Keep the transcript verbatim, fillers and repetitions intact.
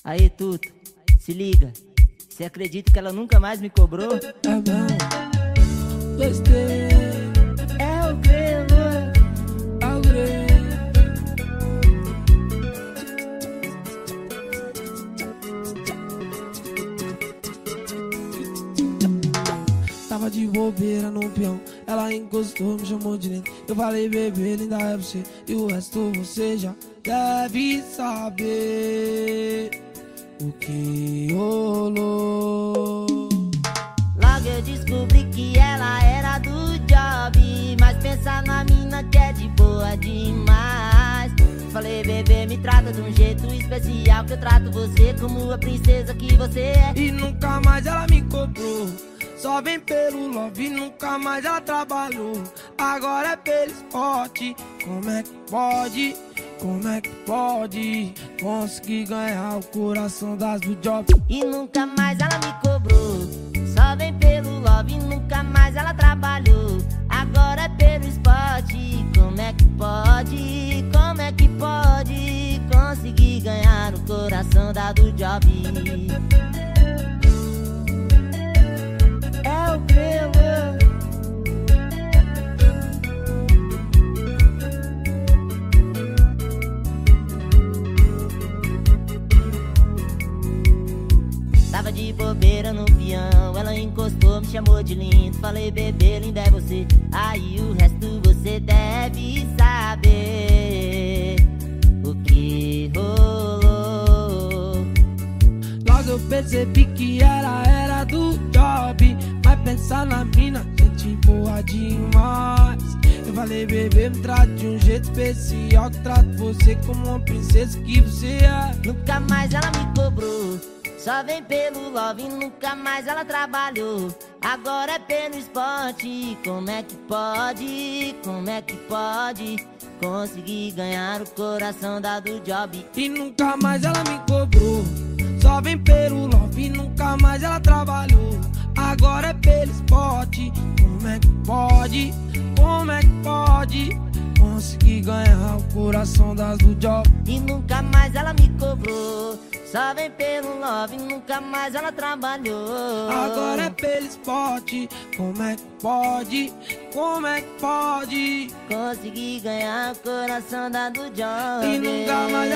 Aí, Tuto, se liga. Cê acredita que ela nunca mais me cobrou? É mesmo? Gostei. É o grelo, É o grelo. Tava de bobeira no peão, ela encostou, me chamou de lindo. Eu falei, bebê, linda é você, e o resto você já deve saber o que rolou. Logo eu descobri que ela era do job, mas pensa na mina que é de boa demais. Falei, bebê, me trata de um jeito especial, que eu trato você como a princesa que você é. E nunca mais ela me cobrou, só vem pelo love, nunca mais ela trabalhou. Agora é pelo esporte. Como é que pode, como é que pode conseguir ganhar o coração das do job? E nunca mais ela me cobrou, só vem pelo love, nunca mais ela trabalhou. Agora é pelo esporte. Como é que pode, como é que pode conseguir ganhar o coração da do job? É o grelo. Tava de bobeira no peão, ela encostou, me chamou de lindo. Falei, bebê, linda é você, aí o resto você deve saber o que rolou. Logo eu percebi que ela era do job, mas pensar na mina, gente boa demais. Eu falei, bebê, me trate de um jeito especial, que trato você como uma princesa que você é. Nunca mais ela me cobrou, só vem pelo love, nunca mais ela trabalhou. Agora é pelo esporte. Como é que pode, como é que pode conseguir ganhar o coração da do job? E nunca mais ela me cobrou, só vem pelo love, nunca mais ela trabalhou. Agora é pelo esporte. Como é que pode, como é que pode conseguir ganhar o coração das do job? E nunca mais ela me cobrou, só vem pelo love, nunca mais ela trabalhou. Agora é pelo esporte. Como é que pode, como é que pode conseguir ganhar o coração da do job? e nunca mais